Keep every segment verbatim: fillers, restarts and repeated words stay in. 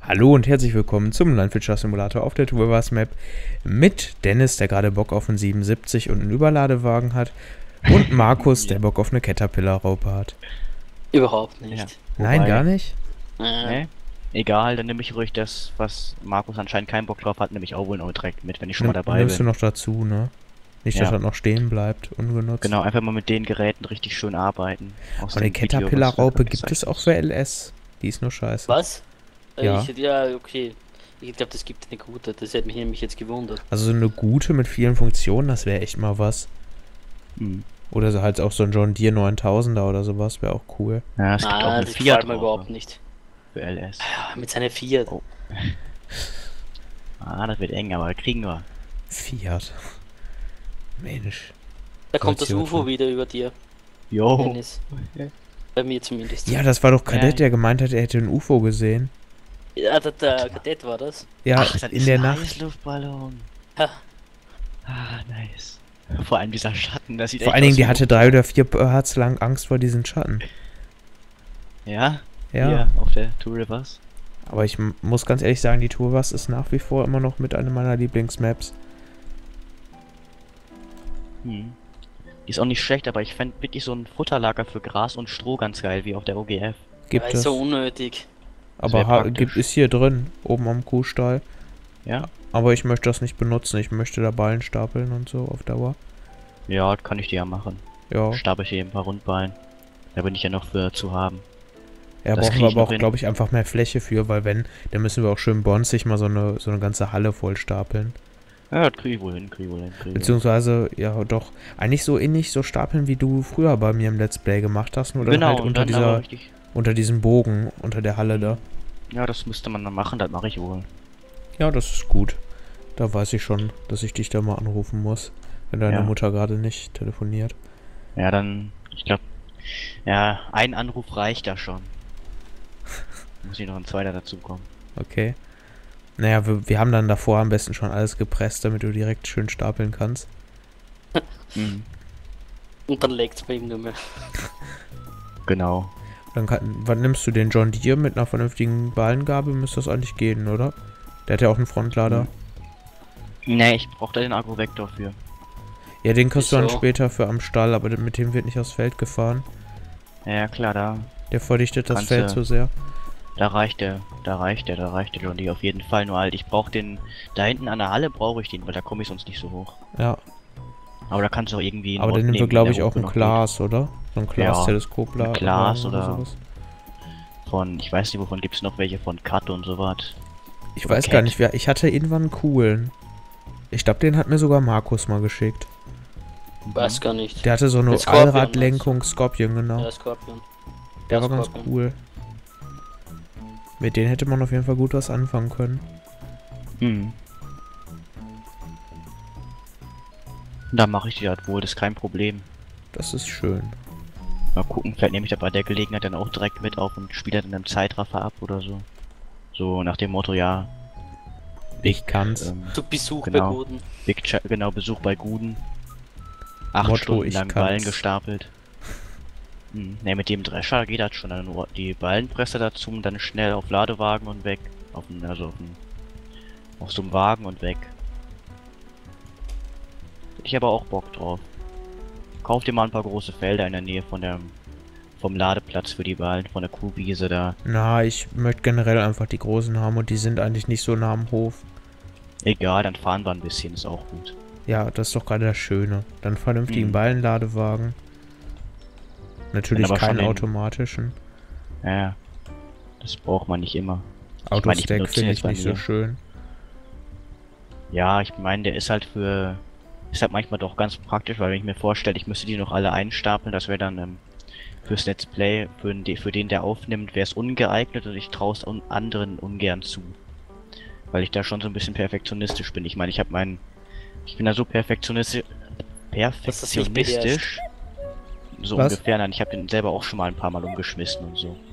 Hallo und herzlich willkommen zum Landwirtschaftssimulator auf der Toolbars Map mit Dennis, der gerade Bock auf einen siebenundsiebzig und einen Überladewagen hat, und Markus, der Bock auf eine Caterpillar-Raupe hat. Überhaupt nicht. Ja. Nein, Wobei- gar nicht? Äh, Nee? Egal, dann nehme ich ruhig das, was Markus anscheinend keinen Bock drauf hat, nehme ich auch wohl noch direkt mit, wenn ich schon mal Nimm, dabei nimmst bin. du noch dazu, ne? Nicht, dass Ja. das noch stehen bleibt, ungenutzt. Genau, einfach mal mit den Geräten richtig schön arbeiten. Aus Aber eine dem Video, was Caterpillar-Raupe da gibt es gezeigt auch ist. für L S. Die ist nur scheiße. was? Äh, Ja. Ich, ja, okay. Ich glaube, das gibt eine gute. Das hätte mich nämlich jetzt gewundert. Also so eine gute mit vielen Funktionen, das wäre echt mal was. Hm. Oder so halt auch so ein John Deere neuntausender oder sowas, wäre auch cool. Ja, es gibt auch Ah, eine das Fiat gefällt mir überhaupt nicht. für L S. Ja, mit seiner Fiat. Oh. Ah, das wird eng, aber kriegen wir. Fiat. Mensch. Da kommt das Gott, U F O Jutta. wieder über dir, Jo. Dennis. Bei mir zumindest. Ja, das war doch Kadett, Ja. der gemeint hat, er hätte ein U F O gesehen. Ja, der, der Kadett war das. Ja, Ach, das in ist der ein Nacht. Heißluftballon. Ha. Ah, nice. Vor allem dieser Schatten, das sieht Vor echt allen Dingen, aus die wie hatte ein- drei oder vier Hertz lang Angst vor diesen Schatten. Ja? Ja. Hier, auf der Two Rivers. Aber ich m- muss ganz ehrlich sagen, die Tourwas ist nach wie vor immer noch mit einer meiner Lieblingsmaps. Hm. Die ist auch nicht schlecht, aber ich fände wirklich so ein Futterlager für Gras und Stroh ganz geil, wie auf der O G F. Gibt Aber es. ist so unnötig. aber wär ha- praktisch. gibt ist hier drin, oben am Kuhstall. Ja? Aber ich möchte das nicht benutzen. Ich möchte da Ballen stapeln und so auf Dauer. Ja, kann ich dir ja machen. Ja. Stapel ich hier ein paar Rundballen. Da bin ich ja noch für zu haben. Ja, Das brauchen krieg wir ich aber noch auch, hin. glaube ich, einfach mehr Fläche für, weil wenn, dann müssen wir auch schön bonzig mal so eine, so eine ganze Halle voll stapeln. Ja, das krieg ich wohl hin, krieg ich wohl hin, krieg ich wohl hin. Beziehungsweise, ja doch, eigentlich so ähnlich so stapeln, wie du früher bei mir im Let's Play gemacht hast, nur dann Genau, halt und unter dann aber dieser, richtig. unter diesem Bogen, unter der Halle da. Ja, das müsste man dann machen, das mache ich wohl. Ja, das ist gut. Da weiß ich schon, dass ich dich da mal anrufen muss, wenn deine Ja. Mutter gerade nicht telefoniert. Ja, dann, ich glaube, ja, ein Anruf reicht da schon. Muss ich noch ein zweiter dazu kommen. Okay. Naja, wir, wir haben dann davor am besten schon alles gepresst, damit du direkt schön stapeln kannst. Mhm. Und dann leckt's bei ihm nur mehr. Genau. Dann kann, wann nimmst du den John Deere mit einer vernünftigen Ballengabel? Müsste das eigentlich gehen, oder? Der hat ja auch einen Frontlader. Mhm. Nee, ich brauche da den Agrovektor für. Ja, den kriegst du dann Wieso? später für am Stall, aber mit dem wird nicht aufs Feld gefahren. Ja, klar, da, Der verdichtet das Kannst Feld du- so sehr. da reicht der, da reicht der, da reicht der John Deere auf jeden Fall nur halt. Ich brauche den, da hinten an der Halle brauche ich den, weil da komme ich sonst nicht so hoch. Ja, Aber da kannst du auch irgendwie einen aber Mod dann nehmen wir, nehmen, glaube der ich, auch hoch ein genug Glas, oder? So ein Ja, Glas-Teleskop. ein Glas oder- sowas. geht. Von, ich weiß nicht, wovon gibt es noch welche von Cut und sowas. Ich Oder weiß gar Cat. nicht, wer. Ich hatte irgendwann einen coolen. Ich glaube, den hat mir sogar Markus mal geschickt. Weiß gar nicht. Der hatte so eine Mit Scorpion, Allradlenkung, Scorpion, genau. Ja, Scorpion. Der ja, war ganz Scorpion. cool. Mit denen hätte man auf jeden Fall gut was anfangen können. Mhm. Da mache ich die halt wohl, das ist kein Problem. Das ist schön. Mal gucken, vielleicht nehme ich da bei der Gelegenheit dann auch direkt mit auf und spiele dann im Zeitraffer ab oder so. So nach dem Motto, ja. Ich kann's. Ähm, Zu Besuch Genau. bei Guten. Big Ch genau, Besuch bei Guden. Acht Motto, Stunden ich lang kann's. Ballen gestapelt. Hm, ne, mit dem Drescher geht das schon. Dann nur die Ballenpresse dazu und dann schnell auf Ladewagen und weg. Auf den, also auf, den, auf so einem Wagen und weg. Hätte ich aber auch Bock drauf. Kauf dir mal ein paar große Felder in der Nähe von der vom Ladeplatz für die Ballen, von der Kuhwiese da. Na, ich möchte generell einfach die großen haben und die sind eigentlich nicht so nah am Hof. Egal, dann fahren wir ein bisschen, ist auch gut. Ja, das ist doch gerade das Schöne. Dann vernünftigen Mhm. Ballenladewagen. Natürlich Dann aber schon keinen den- automatischen. Ja, das braucht man nicht immer. Ich mein, ich Autostack benutze finde ihn ich jetzt bei nicht so mir. schön. Ja, ich meine, der ist halt für... Ist halt manchmal doch ganz praktisch, weil wenn ich mir vorstelle, ich müsste die noch alle einstapeln, das wäre dann ähm, fürs Let's Play, für den, für den der aufnimmt, wäre es ungeeignet und ich traue es un anderen ungern zu. Weil ich da schon so ein bisschen perfektionistisch bin. Ich meine, ich habe meinen... Ich bin da so perfektionistisch... Dass das nicht beherrscht. Perfektionistisch... So Was? ungefähr, nein, ich habe den selber auch schon mal ein paar Mal umgeschmissen und so.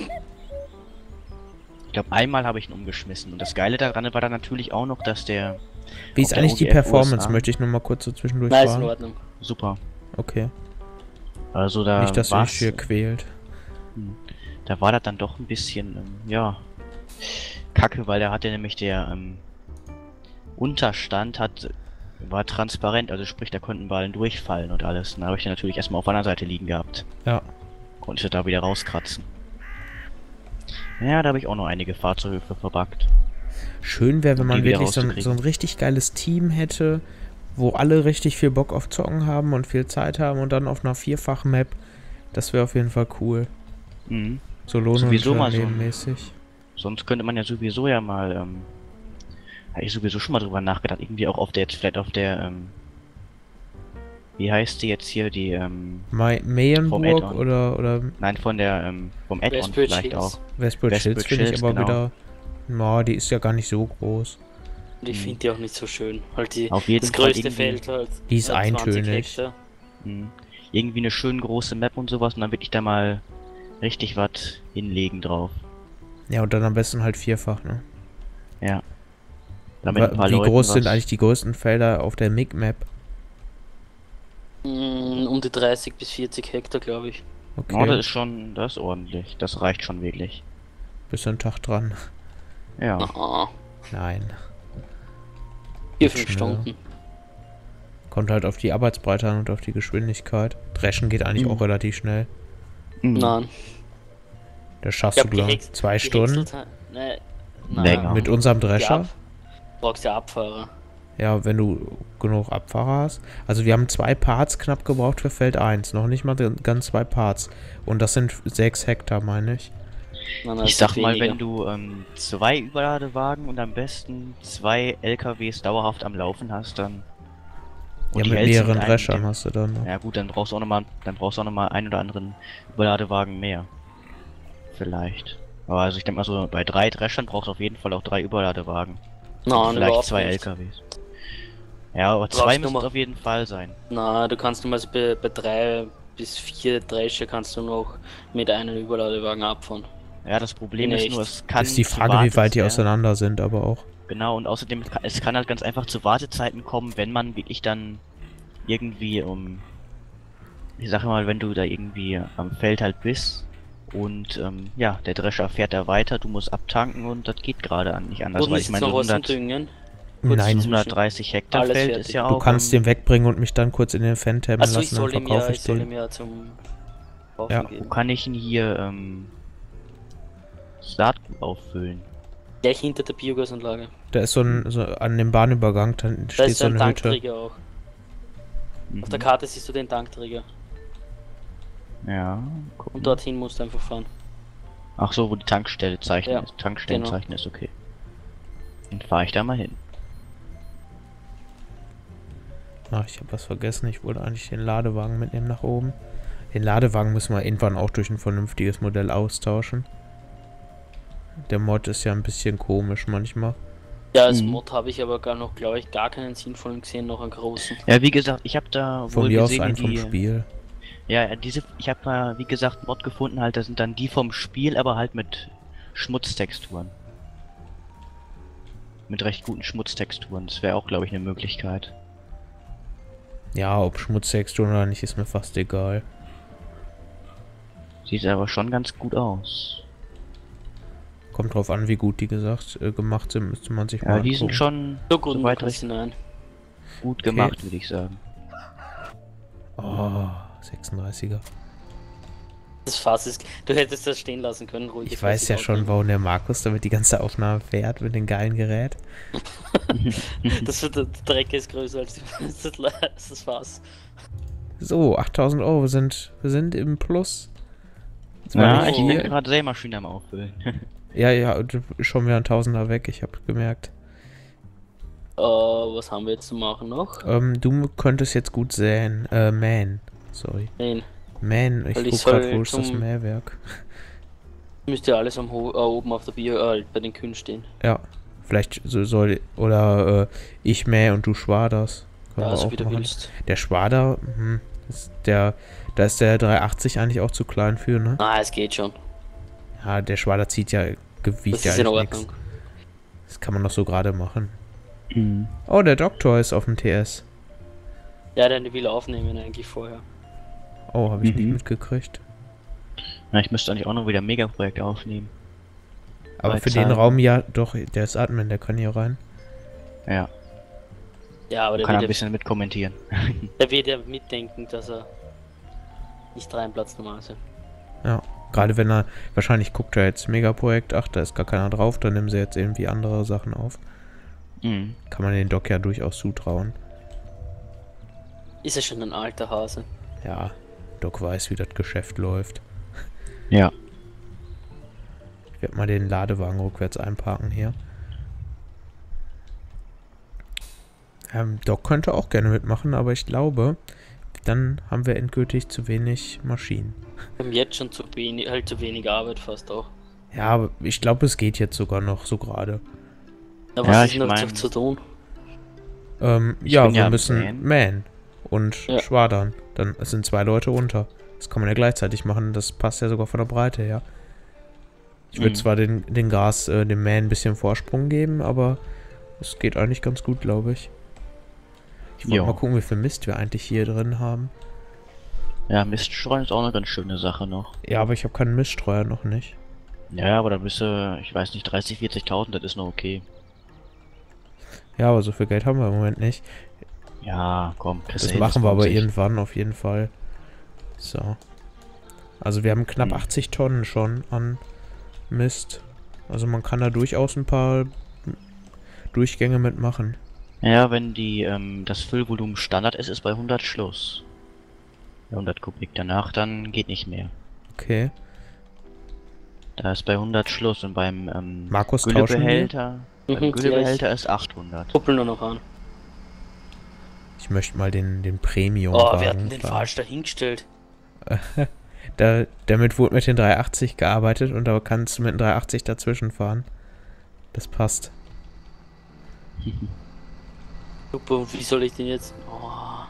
Ich glaube, einmal habe ich ihn umgeschmissen. Und das Geile daran war dann natürlich auch noch, dass der... Wie auf ist der eigentlich die O G F Performance? U S A Möchte ich nur mal kurz so zwischendurch Nein, ist in fragen. Ordnung. Super. Okay. Also da Nicht, dass du dich war's- hier quält. da war das dann doch ein bisschen, ähm, ja, kacke, weil der hatte nämlich der ähm, Unterstand hat war transparent, also sprich, da konnten Ballen durchfallen und alles. Dann habe ich den natürlich erstmal auf einer Seite liegen gehabt. Ja. Konnte ich da wieder rauskratzen. Ja, da habe ich auch noch einige Fahrzeuge für verbuggt. Schön wäre, wenn Um man die wieder wirklich so ein, rauszukriegen. so ein richtig geiles Team hätte, wo alle richtig viel Bock auf Zocken haben und viel Zeit haben und dann auf einer vierfachen Map. Das wäre auf jeden Fall cool. Mhm. So Lohn- und Sowieso mal so ein- Nebenmäßig. Sonst könnte man ja sowieso ja mal, ähm, habe ich sowieso schon mal drüber nachgedacht, irgendwie auch auf der, jetzt vielleicht auf der, ähm, wie heißt die jetzt hier, die, ähm, Mai- Meyenburg Add-on. oder, oder nein, von der, ähm, vom Add-on Westbridge vielleicht Hills. auch. Westbridge Hills Westbridge finde ich Hills, aber genau. wieder. Na, die ist ja gar nicht so groß. Und ich Mhm. finde die auch nicht so schön. Halt die, Auf jeden das Fall größte irgendwie- Feld halt. Die ist halt zwanzig eintönig. Hektar. Mhm. Irgendwie eine schön große Map und sowas und dann würde ich da mal richtig was hinlegen drauf. Ja, und dann am besten halt vierfach, ne? Ja. Damit ein Wa- paar Wie Leuten groß was- sind eigentlich die größten Felder auf der M I G-Map? Mm, um die dreißig bis vierzig Hektar, glaube ich. Okay, Oh, das ist schon, das ist ordentlich. Das reicht schon wirklich. bist du einen Tag dran? Ja. Ah, Nein. vier, Geht fünf schneller. Stunden. Kommt halt auf die Arbeitsbreite an und auf die Geschwindigkeit. Dreschen geht eigentlich Mhm. auch relativ schnell. Mhm. Nein. Das schaffst Ich du, glaub, glaube die ich, Hex- zwei die Stunden. Häckselzeit- Ne, nein. Länger. Mit unserem Die Drescher. Ab brauchst ja Abfahrer. Ja, wenn du genug Abfahrer hast. Also wir haben zwei Parts knapp gebraucht für Feld eins. Noch nicht mal ganz zwei Parts. Und das sind sechs Hektar, meine ich. Nein, nein, Ich es sag sind mal, weniger. wenn du ähm, zwei Überladewagen und am besten zwei L K Ws dauerhaft am Laufen hast, dann. Ja, die mit hältst mehreren einem- Dreschern hast du dann. noch. Ja gut, dann brauchst du auch noch mal, dann brauchst du auch noch mal einen oder anderen Überladewagen mehr. Vielleicht. Aber also ich denke mal so, bei drei Dreschern brauchst du auf jeden Fall auch drei Überladewagen. Und Nein, vielleicht überhaupt zwei nicht. L K Ws. Ja, aber Brauchst zwei du müssen mal- es auf jeden Fall sein. Na, du kannst nur mal so bei, bei drei bis vier Drescher kannst du noch mit einem Überladewagen abfahren. Ja, das Problem In ist echt. nur, es kann Ist die zu Frage, wie weit die Wartez- ja. auseinander sind, aber auch. Genau, und außerdem, ka- es kann halt ganz einfach zu Wartezeiten kommen, wenn man wirklich dann irgendwie um, ich sage mal, wenn du da irgendwie am Feld halt bist und ähm, ja, der Drescher fährt da weiter, du musst abtanken und das geht gerade an nicht anders, Und weil ist ich meine, noch so was zum hundert, Düngen? Kurz Nein, zwischen- hundertdreißig Hektar Alles Feld fertig. ist ja du auch. kannst ähm, den wegbringen und mich dann kurz in den Fan tabben Achso, ich lassen, dann soll ihm ja, verkaufe ich ich soll ihm den. ja zum Kaufen Ja. Wo geben. kann ich ihn hier ähm, Saatgut auffüllen? Gleich hinter der Biogasanlage. Da ist so ein, so an dem Bahnübergang, dann Da steht ist so so ein eine Hütte. Tankträger auch. Mhm. Auf der Karte siehst du den Tankträger. Ja, gucken. Und dorthin musst du einfach fahren. Ach so, wo die Tankstelle zeichnen Ja, ist. Tankstellen genau. zeichnen ist okay. Dann fahre ich da mal hin. Ach, ich habe was vergessen. Ich wollte eigentlich den Ladewagen mitnehmen nach oben. Den Ladewagen müssen wir irgendwann auch durch ein vernünftiges Modell austauschen. Der Mod ist ja ein bisschen komisch manchmal. Ja, als Mhm. Mod habe ich aber gar noch, glaube ich, gar keinen sinnvollen gesehen, noch einen großen. Ja, wie gesagt, ich habe da Von wohl mir aus gesehen, einen wie vom die, Spiel. Ja, ja, diese, ich habe da, wie gesagt, Mod gefunden, halt, das sind dann die vom Spiel, aber halt mit Schmutztexturen. Mit recht guten Schmutztexturen, das wäre auch, glaube ich, eine Möglichkeit. Ja, ob Schmutztextur oder nicht, ist mir fast egal. Sieht aber schon ganz gut aus. Kommt drauf an, wie gut die gesagt äh, gemacht sind, müsste man sich Ja, mal die sind angucken. schon So gut, soweit Lukas, recht hinein. gut gemacht, würde ich sagen. Oh, sechsunddreißiger. Das Fass ist. Du hättest das stehen lassen können, ruhig. Ich weiß ja schon, warum der Markus damit die ganze Aufnahme fährt mit dem geilen Gerät. Das wird, der Dreck ist größer als, die, als das Fass. So, achttausend Euro, wir sind, wir sind im Plus. Zwar Ja, nicht ich bin viel. gerade Sämaschine am Auffüllen. Ja, ja, und schon wieder ein Tausender weg, ich habe gemerkt. Äh, was haben wir jetzt zu machen noch? Ähm, du könntest jetzt gut säen. Äh, Man. Sorry. Nein. Man, ich Weil ich guck soll grad, wo ist das zum- Mähwerk. Müsste ja alles am Ho äh, oben auf der Bio, äh, bei den Kühen stehen. Ja, vielleicht so soll, oder äh, ich mäh und du schwaderst. Können Ja, wir also auch wie du machen. willst. Der Schwader, hm, ist der, da ist der dreihundertachtzig eigentlich auch zu klein für, ne? Ah, es geht schon. Ja, der Schwader zieht ja, gewiegt Das ja ist in eigentlich Ordnung. nix. Das kann man doch so gerade machen. Mhm. Oh, der Doktor ist auf dem T S. Ja, den will er aufnehmen eigentlich vorher. Oh, habe ich Mhm. nicht mitgekriegt. Na, ich müsste eigentlich auch noch wieder ein Megaprojekt aufnehmen. Aber Bei für den Zahlen. Raum ja, doch, der ist Admin, der kann hier rein. Ja, Ja, aber der kann ein wird, bisschen mit kommentieren. ja, der wird ja mitdenken, dass er nicht reinplatzt normalerweise. Ja, gerade wenn er, wahrscheinlich guckt er jetzt Megaprojekt, ach, da ist gar keiner drauf, dann nehmen sie jetzt irgendwie andere Sachen auf. Mhm. Kann man den Doc ja durchaus zutrauen. Ist er schon ein alter Hase? Ja, Doc weiß, wie das Geschäft läuft. Ja. Ich werde mal den Ladewagen rückwärts einparken hier. Ähm, Doc könnte auch gerne mitmachen, aber ich glaube, dann haben wir endgültig zu wenig Maschinen. Wir haben jetzt schon zu wenig, halt zu wenig Arbeit fast auch. Ja, aber ich glaube, es geht jetzt sogar noch so gerade. Ja, Ja, was ist ich noch mein- zu, zu tun? Ähm, Ich ja, bin wir ja müssen Man. Man und Ja. Schwadern. Dann es sind zwei Leute unter. Das kann man ja gleichzeitig machen. Das passt ja sogar von der Breite her. Ich würde Mhm. zwar den, den Gas, äh, dem Man ein bisschen Vorsprung geben, aber es geht eigentlich ganz gut, glaube ich. Ich wollte Jo. mal gucken, wie viel Mist wir eigentlich hier drin haben. Ja, Miststreuen ist auch eine ganz schöne Sache noch. Ja, aber ich habe keinen Miststreuer noch nicht. Ja, aber da bist du, ich weiß nicht, dreißig, vierzigtausend, das ist noch okay. Ja, aber so viel Geld haben wir im Moment nicht. Ja, komm, kriegst du Das hin, machen wir lohnt aber sich. irgendwann auf jeden Fall. So. Also wir haben knapp Hm. achtzig Tonnen schon an Mist. Also man kann da durchaus ein paar Durchgänge mitmachen. Ja, wenn die, ähm, das Füllvolumen Standard ist, ist bei hundert Schluss. Bei hundert Kubik. Danach dann geht nicht mehr. Okay. Da ist bei hundert Schluss und beim ähm, Markus, tauschen wir? Güllebehälter, Mhm, beim ja, Güllebehälter ist achthundert. Kuppeln nur noch an. Ich möchte mal den, den Premium Oh, wir hatten den fahren. falsch dahingestellt. Da, damit wurde mit den dreihundertachtzig gearbeitet und da kannst du mit dem dreihundertachtzig dazwischen fahren. Das passt. Super, und wie soll ich den jetzt... Oh,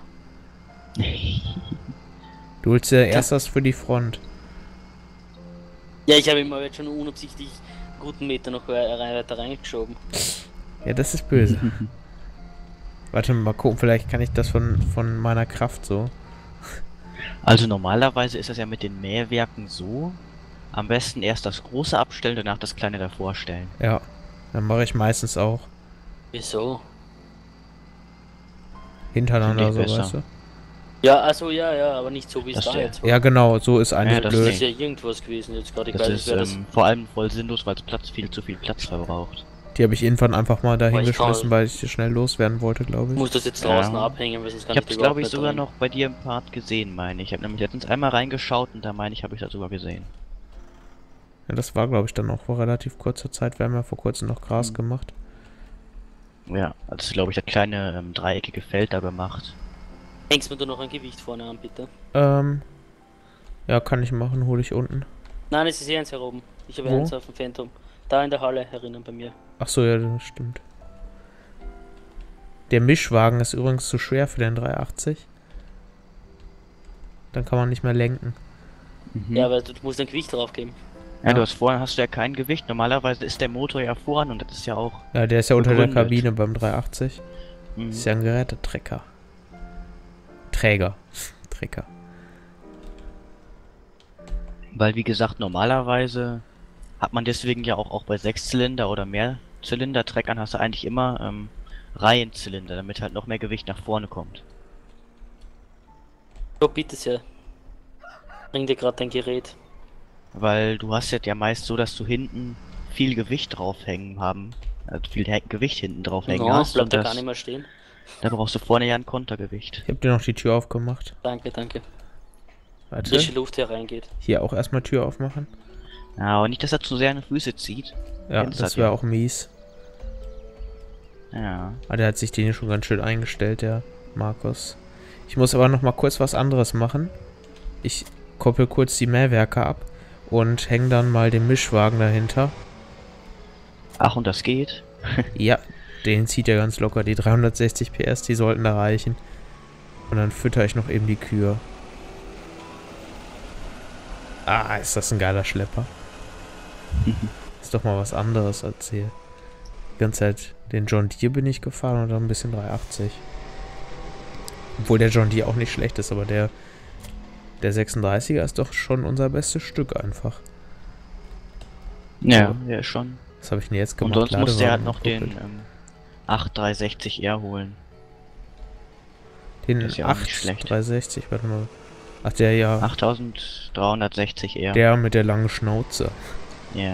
Du holst ja erst das für die Front. ja, ich habe immer jetzt schon unabsichtlich einen guten Meter noch rein, weiter reingeschoben. Ja, das ist böse. Warte mal gucken, vielleicht kann ich das von, von meiner Kraft so. Also normalerweise ist das ja mit den Mähwerken so. Am besten erst das große abstellen, danach das kleine davor stellen. Ja, dann mache ich meistens auch Wieso? hintereinander, Finde so ich weißt du. Ja, also ja, ja, aber nicht so wie es Das da der- jetzt war. Ja, genau, so ist eigentlich Ja, das Das blöd. ist ja irgendwas gewesen jetzt gerade. Ich Das weiß ist nicht, wer das... ähm, vor allem voll sinnlos, weil es Platz viel zu viel Platz verbraucht. Die habe ich irgendwann einfach mal dahin Aber ich kann- geschmissen, weil ich die schnell loswerden wollte, glaube Ich ich. muss das jetzt Ja. draußen abhängen, weil sonst kann Ich ich habe es da glaube ich überhaupt sogar nicht noch bei dir im Part gesehen, meine ich. Ich habe nämlich letztens einmal reingeschaut und da meine ich, habe ich das sogar gesehen. Ja, das war, glaube ich, dann auch vor relativ kurzer Zeit. Wir haben ja vor kurzem noch Gras Mhm. gemacht. Ja, also glaube ich das kleine ähm, dreieckige Feld da gemacht. rein. Hängst mir da noch ein Gewicht vorne an, bitte? Ähm, ja, kann ich machen, hole ich unten. Nein, es ist eh eins heroben. Ich habe Wo? eins auf dem Phantom. Da in der Halle herinnen bei mir. Ach so, ja, das stimmt. Der Mischwagen ist übrigens zu schwer für den dreihundertachtzig. Dann kann man nicht mehr lenken. Mhm. Ja, aber du musst ein Gewicht drauf geben. Ja, Ja. du hast vorhin hast du ja kein Gewicht. Normalerweise ist der Motor ja voran und das ist ja auch. Ja, der ist ja unter der Begründet. Kabine beim dreihundertachtzig. Mhm. Ist ja ein Gerätetrecker. Träger. Trecker. Weil wie gesagt, normalerweise hat man deswegen ja auch, auch bei Sechszylinder oder mehr Zylinder-Treckern hast du eigentlich immer ähm, Reihenzylinder, damit halt noch mehr Gewicht nach vorne kommt. So, bitte sehr. Bring dir gerade dein Gerät. Weil du hast ja, ja meist so, dass du hinten viel Gewicht draufhängen haben. Also viel He- Gewicht hinten draufhängen No, hast. bleibt Und da das, gar nicht mehr stehen. da brauchst du vorne ja ein Kontergewicht. Ich habe dir noch die Tür aufgemacht. Danke, danke. Warte. Frische Luft hier reingeht. Hier auch erstmal Tür aufmachen. Ja, aber nicht, dass er zu sehr an die Füße zieht. Ja, Kennst das das wäre ja. auch mies. Ja. Aber der hat sich den hier schon ganz schön eingestellt, der Markus. Ich muss aber noch mal kurz was anderes machen. Ich koppel kurz die Mähwerke ab und hänge dann mal den Mischwagen dahinter. Ach, und das geht? Ja, den zieht ja ganz locker. Die dreihundertsechzig P S, die sollten da reichen. Und dann fütter ich noch eben die Kühe. Ah, ist das ein geiler Schlepper. Ist doch mal was anderes als hier. Die ganze Zeit den John Deere bin ich gefahren und dann ein bisschen dreihundertachtzig. Obwohl der John Deere auch nicht schlecht ist, aber der, der sechsunddreißiger ist doch schon unser bestes Stück einfach. Ja, ja schon. Was habe ich denn jetzt Und gemacht? sonst musste er halt Ladewagen noch den doppelt. ähm, acht drei sechzig R holen. Den das ist ja auch nicht schlecht. acht dreihundertsechzig, warte mal. Ach, der ja. achttausenddreihundertsechzig R. Der mit der langen Schnauze. Ja.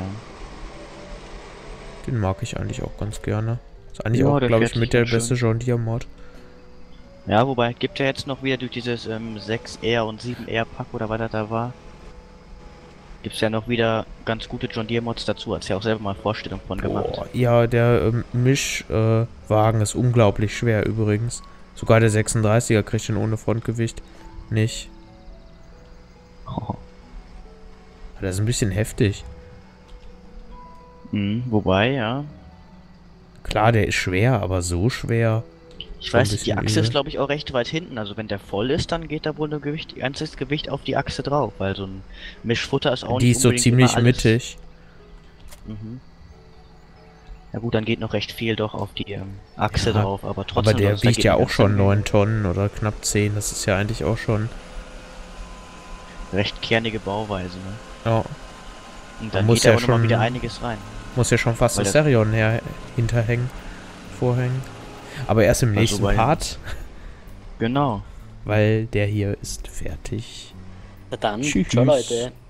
Den mag ich eigentlich auch ganz gerne. Ist eigentlich Ja, auch, der glaube ich, fährt mit der sich schon. beste John Deere Mod. Ja, wobei, gibt ja jetzt noch wieder durch dieses ähm, sechs R und sieben R Pack oder was das da war. Gibt's ja noch wieder ganz gute John Deere Mods dazu, hat's ja auch selber mal Vorstellung von gemacht. Boah, ja, der ähm, Mischwagen äh, Wagen ist unglaublich schwer übrigens. Sogar der sechsunddreißiger kriegt den ohne Frontgewicht nicht. Oh. Das ist ein bisschen heftig. Mhm, wobei, ja. Klar, der ist schwer, aber so schwer. Ich Schon ein weiß, die bisschen Achse übel. ist glaube ich auch recht weit hinten, also wenn der voll ist, dann geht da wohl ein Gewicht, ganzes Gewicht auf die Achse drauf, weil so ein Mischfutter ist auch Die nicht ist so unbedingt ziemlich immer alles. mittig. Mhm. Ja gut, dann geht noch recht viel doch auf die ähm, Achse Ja, drauf, aber trotzdem. Aber der sonst, da wiegt geht ja eine auch schon ganze Menge. neun Tonnen oder knapp zehn. Das ist ja eigentlich auch schon... Recht kernige Bauweise, ne? Ja, Und dann muss geht da ja auch noch mal schon- wieder einiges rein. muss ja schon fast Weil das das- Serion her hinterhängen. Vorhängen. Aber erst im Also nächsten bei- Part, Genau. weil der hier ist fertig. Na dann, Tschüss. ciao Leute.